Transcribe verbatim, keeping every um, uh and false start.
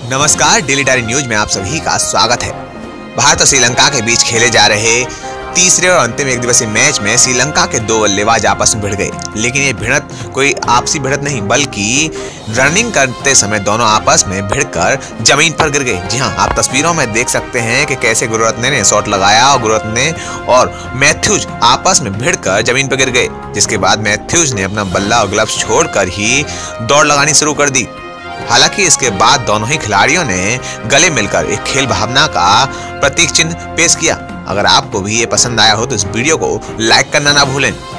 नमस्कार, daily diary news में आप सभी का स्वागत है। भारत और श्रीलंका के बीच खेले जा रहे तीसरे और अंतिम एक दिवसीय मैच में श्रीलंका के दो बल्लेबाज आपस में भिड़ गए। लेकिन ये भिड़त कोई आपसी भिड़त नहीं, बल्कि रनिंग करते समय दोनों आपस में भिड़कर जमीन पर गिर गए। जी हाँ, आप तस्वीरों में देख सकते हैं कि कैसे गुरुरत्ने ने शॉट लगाया और गुरुरत्ने और मैथ्यूज आपस में भिड़कर जमीन पर गिर गए, जिसके बाद मैथ्यूज ने अपना बल्ला और ग्लव्स छोड़कर ही दौड़ लगानी शुरू कर दी। हालांकि इसके बाद दोनों ही खिलाड़ियों ने गले मिलकर एक खेल भावना का प्रतीक चिन्ह पेश किया। अगर आपको भी ये पसंद आया हो तो इस वीडियो को लाइक करना ना भूलें।